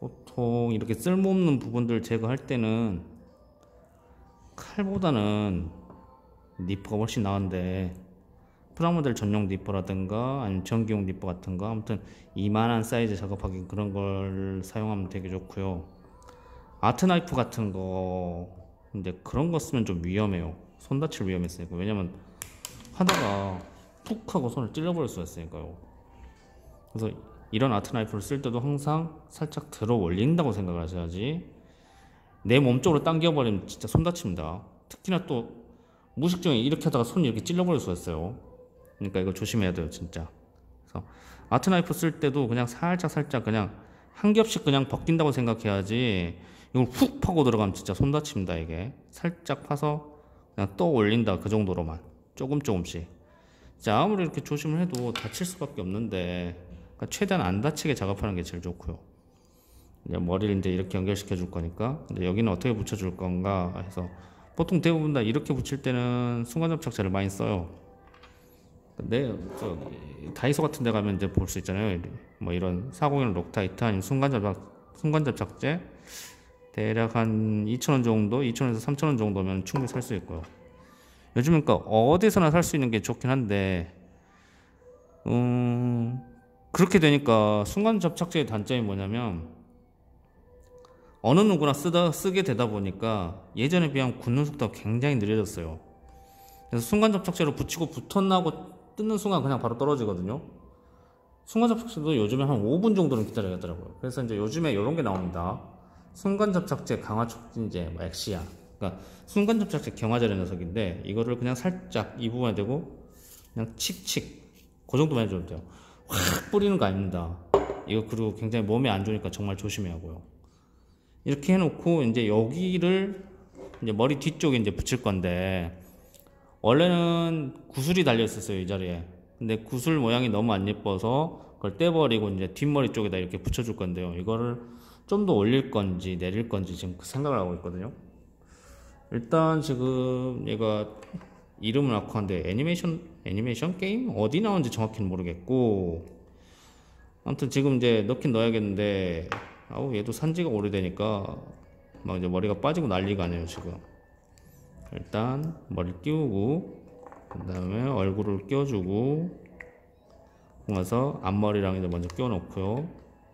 보통 이렇게 쓸모없는 부분들 제거할 때는 칼보다는 니퍼가 훨씬 나은데, 프라모델 전용 니퍼라든가 아니면 전기용 니퍼 같은 거, 아무튼 이만한 사이즈 작업하기 그런 걸 사용하면 되게 좋고요. 아트 나이프 같은 거 근데 그런 거 쓰면 좀 위험해요. 손 다칠 위험이 있으니까. 왜냐면 하다가 푹 하고 손을 찔러버릴 수가 있으니까요. 그래서 이런 아트 나이프를 쓸 때도 항상 살짝 들어 올린다고 생각을 하셔야지, 내 몸쪽으로 당겨버리면 진짜 손 다칩니다. 특히나 또 무식중에 이렇게 하다가 손이 이렇게 찔러버릴 수가 있어요. 그러니까 이거 조심해야 돼요 진짜. 그래서 아트 나이프 쓸 때도 그냥 살짝 그냥 한 겹씩 그냥 벗긴다고 생각해야지, 이걸 훅 파고 들어가면 진짜 손 다칩니다. 이게 살짝 파서 그냥 떠 올린다, 그 정도로만 조금씩. 자, 아무리 이렇게 조심을 해도 다칠 수밖에 없는데, 그러니까 최대한 안 다치게 작업하는 게 제일 좋고요. 이제 머리를 이제 이렇게 연결시켜 줄 거니까 이제 여기는 어떻게 붙여 줄 건가 해서, 보통 대부분 다 이렇게 붙일 때는 순간접착제를 많이 써요. 근데 다이소 같은 데 가면 이제 볼 수 있잖아요. 뭐 이런 401 록타이트 아니면 순간접착제 대략 한 2,000원 정도, 2,000원에서 3,000원 정도면 충분히 살 수 있고요. 요즘은 그러니까 어디서나 살 수 있는 게 좋긴 한데, 그렇게 되니까 순간접착제의 단점이 뭐냐면, 어느 누구나 쓰게 되다 보니까 예전에 비하면 굳는 속도가 굉장히 느려졌어요. 그래서 순간접착제로 붙이고 붙었나고 뜯는 순간 그냥 바로 떨어지거든요. 순간접착제도 요즘에 한 5분 정도는 기다려야 하더라고요. 그래서 이제 요즘에 이런 게 나옵니다. 순간접착제 강화촉진제, 뭐 엑시아. 그러니까 순간접착제 경화제라는 녀석인데, 이거를 그냥 살짝 이 부분에 대고 그냥 칙칙 그 정도만 해줘도 돼요. 확 뿌리는 거 아닙니다. 이거 그리고 굉장히 몸에 안 좋으니까 정말 조심해야 하고요. 이렇게 해놓고 이제 여기를 이제 머리 뒤쪽에 이제 붙일 건데, 원래는 구슬이 달려 있었어요, 이 자리에. 근데 구슬 모양이 너무 안 예뻐서 그걸 떼버리고 이제 뒷머리 쪽에다 이렇게 붙여줄 건데요. 이거를 좀 더 올릴 건지 내릴 건지 지금 그 생각을 하고 있거든요. 일단 지금 얘가 이름은 낳고 한데 애니메이션 게임 어디 나온지 정확히는 모르겠고, 아무튼 지금 이제 넣긴 넣어야겠는데, 아우 얘도 산지가 오래되니까 막 이제 머리가 빠지고 난리가 아니에요 지금. 일단 머리를 끼우고, 그 다음에 얼굴을 끼워주고, 그래서 앞머리랑 이제 먼저 끼워 놓고요.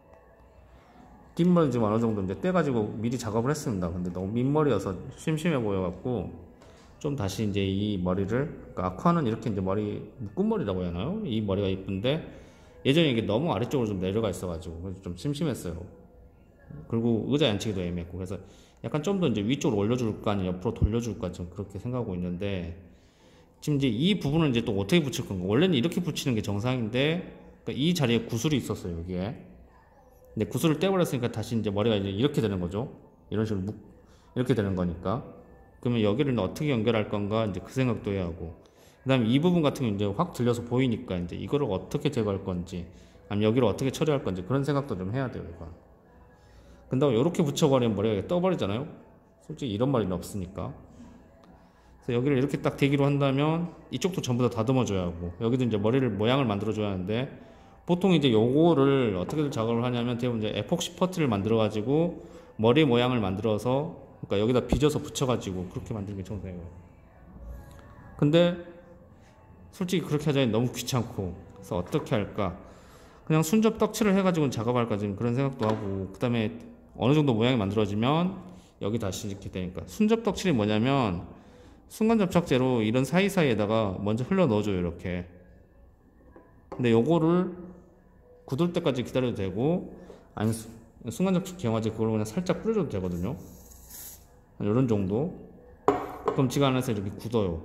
뒷머리 지금 어느 정도 이제 떼가지고 미리 작업을 했습니다. 근데 너무 민머리여서 심심해 보여갖고 좀 다시 이제 이 머리를, 그러니까 아쿠아는 이렇게 이제 머리 묶음머리라고 해야 하나요? 이 머리가 이쁜데 예전에 이게 너무 아래쪽으로 좀 내려가 있어가지고 그래서 좀 심심했어요. 그리고 의자에 앉히기도 애매했고, 그래서 약간 좀 더 이제 위쪽으로 올려줄까 아니면 옆으로 돌려줄까 좀 그렇게 생각하고 있는데, 지금 이제 이 부분은 이제 또 어떻게 붙일 건가. 원래는 이렇게 붙이는 게 정상인데, 그러니까 이 자리에 구슬이 있었어요 여기에. 근데 구슬을 떼버렸으니까 다시 이제 머리가 이제 이렇게 되는 거죠. 이런 식으로 이렇게 되는 거니까. 그러면 여기를 어떻게 연결할 건가 이제 그 생각도 해야 하고, 그 다음에 이 부분 같은 게 이제 확 들려서 보이니까 이제 이거를 어떻게 제거할 건지 아니면 여기를 어떻게 처리할 건지 그런 생각도 좀 해야 돼요 이거. 근데 이렇게 붙여버리면 머리가 떠버리잖아요. 솔직히 이런 머리는 없으니까. 그래서 여기를 이렇게 딱 대기로 한다면 이쪽도 전부 다 다듬어줘야 하고, 여기도 이제 머리를 모양을 만들어줘야 하는데, 보통 이제 요거를 어떻게 작업을 하냐면 대부분 이제 에폭시 퍼트를 만들어 가지고 머리 모양을 만들어서, 그러니까 여기다 빚어서 붙여 가지고 그렇게 만드는 게 정상이에요. 근데 솔직히 그렇게 하자니 너무 귀찮고, 그래서 어떻게 할까, 그냥 순접 떡칠을 해 가지고 작업할까 지금 그런 생각도 하고, 그 다음에 어느 정도 모양이 만들어지면 여기 다시 이렇게 되니까, 순접 떡칠이 뭐냐면 순간접착제로 이런 사이사이에다가 먼저 흘러 넣어줘요 이렇게. 근데 요거를 굳을 때까지 기다려도 되고, 아니면 순간접착 경화제 그걸 그냥 살짝 뿌려줘도 되거든요. 이런 정도. 그럼 지가 안에서 이렇게 굳어요.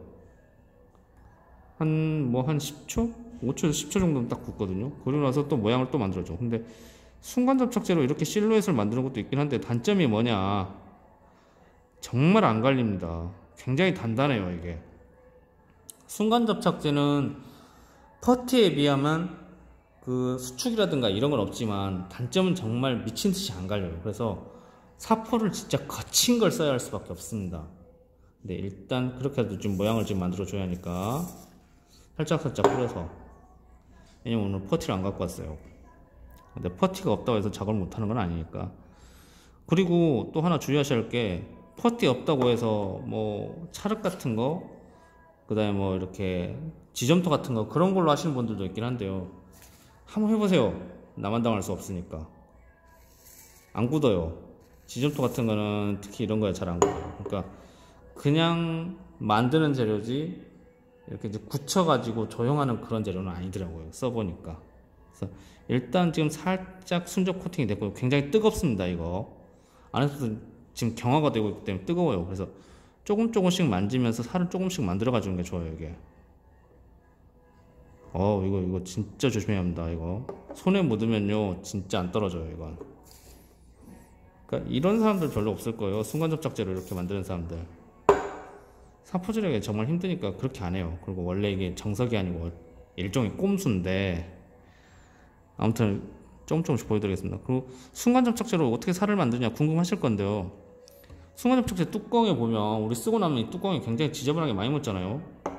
한 10초? 5초에서 10초 정도는 딱 굳거든요. 그리고 나서 또 모양을 또 만들어줘. 근데 순간접착제로 이렇게 실루엣을 만드는 것도 있긴 한데, 단점이 뭐냐, 정말 안 갈립니다. 굉장히 단단해요 이게. 순간접착제는 퍼트에 비하면 그 수축이라든가 이런 건 없지만 단점은 정말 미친듯이 안 갈려요. 그래서 사포를 진짜 거친 걸 써야 할 수밖에 없습니다. 근데 일단 그렇게 해도 좀 모양을 좀 만들어 줘야 하니까 살짝 뿌려서, 왜냐면 오늘 퍼티를 안 갖고 왔어요. 근데 퍼티가 없다고 해서 작업을 못하는 건 아니니까 그리고 또 하나 주의하셔야 할 게 퍼티 없다고 해서 뭐 찰흙 같은 거, 그 다음에 뭐 이렇게 지점토 같은 거 그런 걸로 하시는 분들도 있긴 한데요. 한번 해보세요. 나만 당할 수 없으니까. 안 굳어요. 지점토 같은 거는 특히 이런 거에 잘 안 굳어요. 그러니까 그냥 만드는 재료지 이렇게 이제 굳혀가지고 조형하는 그런 재료는 아니더라고요. 써보니까. 그래서 일단 지금 살짝 순적 코팅이 됐고 굉장히 뜨겁습니다. 이거 안에서 지금 경화가 되고 있기 때문에 뜨거워요. 그래서 조금씩 만지면서 살을 조금씩 만들어 가주는 게 좋아요. 이게 이거 진짜 조심해야 합니다. 이거 손에 묻으면요 진짜 안 떨어져요. 이건 그러니까 이런 사람들 별로 없을 거예요. 순간접착제로 이렇게 만드는 사람들. 사포질하기 정말 힘드니까 그렇게 안 해요. 그리고 원래 이게 정석이 아니고 일종의 꼼수인데, 아무튼 조금씩 보여드리겠습니다. 그리고 순간접착제로 어떻게 살을 만드냐 궁금하실 건데요. 순간접착제 뚜껑에 보면 우리 쓰고 나면 이 뚜껑이 굉장히 지저분하게 많이 묻잖아요.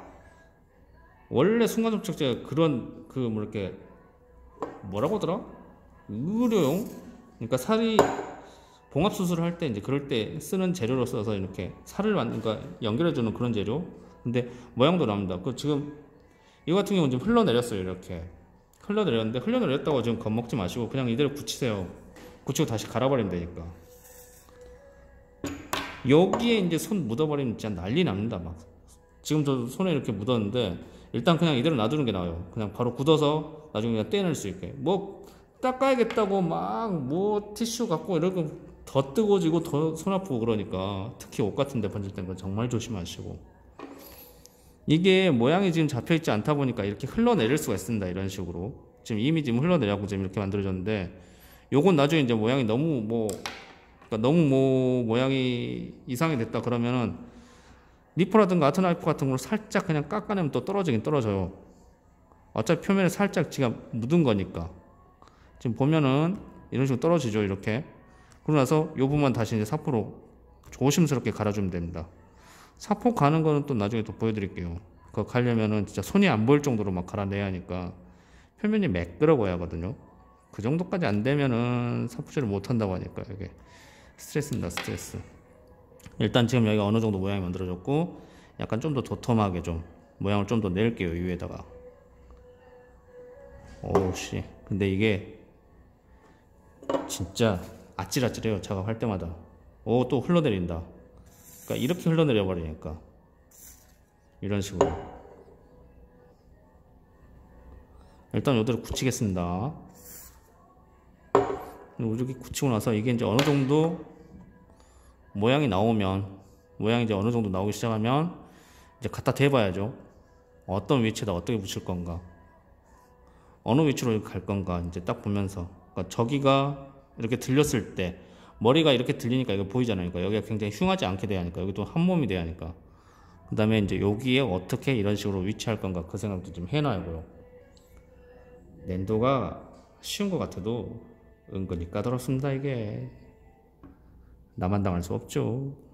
원래 순간접착제가 그런 뭐 이렇게 뭐라고 하더라? 의료용? 그러니까 살이 봉합 수술을 할 때 이제 그럴 때 쓰는 재료로 써서 이렇게 살을 그러니까 연결해주는 그런 재료. 근데 모양도 납니다. 그 지금 이거 같은 경우는 지금 흘러내렸어요. 이렇게 흘러내렸는데 흘러내렸다고 지금 겁먹지 마시고 그냥 이대로 굳히세요. 굳히고 다시 갈아버리면 되니까. 여기에 이제 손 묻어버리면 진짜 난리 납니다. 막 지금 저 손에 이렇게 묻었는데 일단 그냥 이대로 놔두는 게 나아요. 그냥 바로 굳어서 나중에 그냥 떼낼 수 있게. 뭐 닦아야겠다고 막 뭐 티슈 갖고 이러고 더 뜨거워지고 더 손 아프고 그러니까 특히 옷 같은 데 번질 때는 정말 조심하시고. 이게 모양이 지금 잡혀있지 않다 보니까 이렇게 흘러내릴 수가 있습니다. 이런 식으로 지금 이미 지금 흘러내려고 지금 이렇게 만들어졌는데, 요건 나중에 이제 모양이 너무 모양이 이상이 됐다 그러면은 니퍼라든가 아트나이프 같은 걸로 살짝 그냥 깎아내면 또 떨어지긴 떨어져요. 어차피 표면에 살짝 지가 묻은 거니까. 지금 보면은 이런 식으로 떨어지죠. 이렇게. 그러고 나서 요 부분 다시 이제 사포로 조심스럽게 갈아주면 됩니다. 사포 가는 거는 또 나중에 또 보여드릴게요. 그거 가려면은 진짜 손이 안 보일 정도로 막 갈아내야 하니까 표면이 매끄러워야 하거든요. 그 정도까지 안 되면은 사포질을 못 한다고 하니까 이게 스트레스입니다. 스트레스. 일단 지금 여기가 어느 정도 모양이 만들어졌고 약간 좀 더 도톰하게 좀 모양을 좀 더 낼게요. 이 위에다가. 오우씨. 근데 이게 진짜 아찔아찔해요. 작업할 때마다. 또 흘러내린다. 그러니까 이렇게 흘러내려 버리니까 이런 식으로. 일단 요대로 굳히겠습니다. 이렇게 굳히고 나서 이게 이제 어느 정도 모양이 이제 어느 정도 나오기 시작하면 이제 갖다 대봐야죠. 어떤 위치에다 어떻게 붙일 건가, 어느 위치로 갈 건가 이제 딱 보면서. 그러니까 저기가 이렇게 들렸을 때 머리가 이렇게 들리니까 이거 보이잖아요. 그러니까 여기가 굉장히 흉하지 않게 돼야 하니까, 여기도 한 몸이 돼야 하니까. 그 다음에 이제 여기에 어떻게 이런 식으로 위치할 건가 그 생각도 좀 해놔야고요. 낸도가 쉬운 것 같아도 은근히 까다롭습니다. 이게 나만 당할 수 없죠.